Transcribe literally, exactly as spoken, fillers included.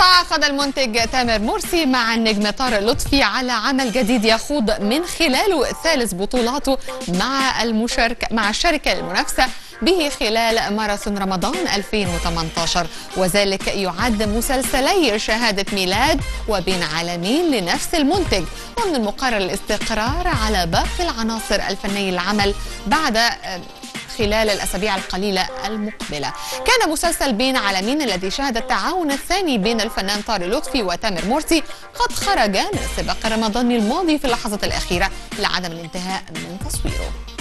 تعاقد المنتج تامر مرسي مع النجم طارق لطفي على عمل جديد يخوض من خلاله ثالث بطولاته مع المشاركة مع الشركة المنافسة به خلال ماراثون رمضان ألفين وثمانية عشر، وذلك يعد مسلسلي شهادة ميلاد وبين عالمين لنفس المنتج. ومن المقرر الاستقرار على باقي العناصر الفنية للعمل بعد خلال الأسابيع القليلة المقبلة. كان مسلسل بين عالمين الذي شهد التعاون الثاني بين الفنان طارق لطفي وتامر مرسي قد خرج من السباق الرمضاني الماضي في اللحظة الأخيرة لعدم الانتهاء من تصويره.